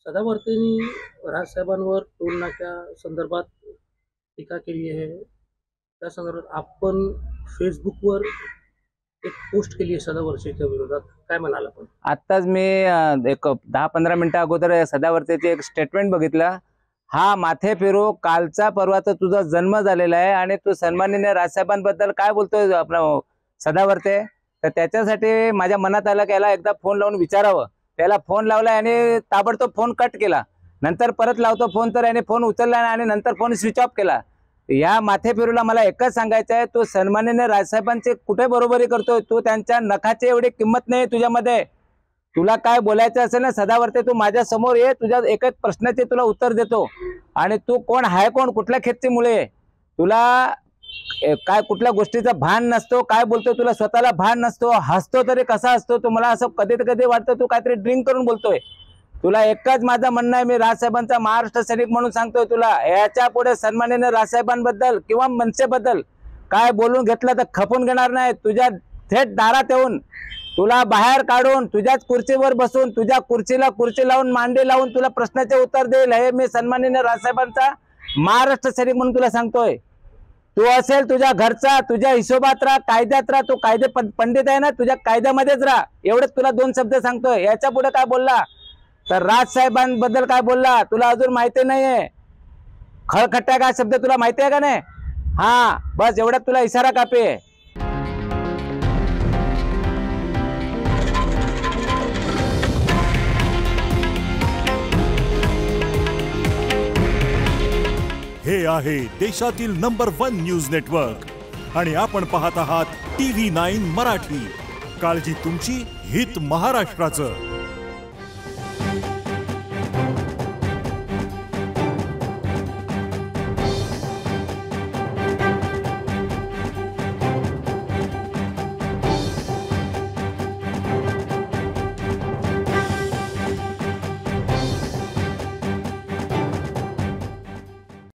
सदावर्तेंनी राजसाहेबांवर toll नाक्या संदर्भात टीका केली आहे. त्या संदर्भात आपण फेसबुकवर एक पोस्ट केली आहे सदावर्तेच्या विरोधात. काय म्हणाल आपण? आत्ताच मी एक 10-15 मिनिटं अगोदर सदावर्तेचे एक स्टेटमेंट बघितलं. हा माथे फिरो, कालचा परवाचा तुझा जन्म झालेला आहे आणि तू सन्माननीय राजसाहेबांबद्दल काय बोलतोय आपला सदावर्ते. तर त्याच्यासाठी माझ्या मनात आलं की याला एकदा फोन लावून विचारावं. त्याला फोन लावला आणि ताबडतोब फोन कट केला. नंतर परत लावतो फोन तर याने फोन उचलला आणि नंतर फोन स्विच ऑफ केला. या माथे फिरूला मला एकच सांगायचं आहे, तू सन्माननीय राजसाहेबांचे कुठे बरोबरी करतोय? तू त्यांच्या नखाची एवढी किंमत नाही तुझ्यामध्ये. तुला काय बोलायचं असेल ना सदावर्ते, तू माझ्या समोर ये, तुझ्या एक एक प्रश्नाचे तुला उत्तर देतो. आणि तू कोण आहे, कोण कुठल्या खेचची मुळे, तुला काय कुठल्या गोष्टीचा भान नसतो, काय बोलतोय तुला स्वतःला भान नसतो, हसतो तरी कसा असतो तू. मला असं कधी कधी वाटतं तू काहीतरी ड्रिंक करून बोलतोय. तुला एकच माझं म्हणणं आहे, मी राजसाहेबांचा महाराष्ट्र सैनिक म्हणून सांगतोय तुला, याच्या पुढे सन्माननीय राजसाहेबांबद्दल किंवा मनसेबद्दल काय बोलून घेतलं तर खपून घेणार नाही. तुझ्या थेट दारात येऊन तुला बाहेर काढून तुझ्याच खुर्चीवर बसून तुझ्या कुर्चीला कुर्ची लावून मांडी लावून तुला प्रश्नाचे उत्तर देईल. हे मी सन्माननीय राजसाहेबांचा महाराष्ट्र सैनिक म्हणून तुला सांगतोय. तू असेल तुझ्या घरचा, तुझ्या हिशोबात राहा, कायद्यात राहा. तू कायदे पंडित आहे ना, तुझ्या कायद्यामध्येच राहा. एवढंच तुला दोन शब्द सांगतोय. याच्या पुढे काय बोलला तर राजसाहेबांबद्दल काय बोलला तुला अजून माहिती नाहीये. खळखट्टा काय शब्द तुला माहिती आहे का नाही? हा बस एवढ्यात तुला इशारा कापी आहे. हे आहे देशातील नंबर 1 न्यूज नेटवर्क आणि आपण पाहत आहात TV9 मराठी. काळजी तुमची, हित महाराष्ट्राचं.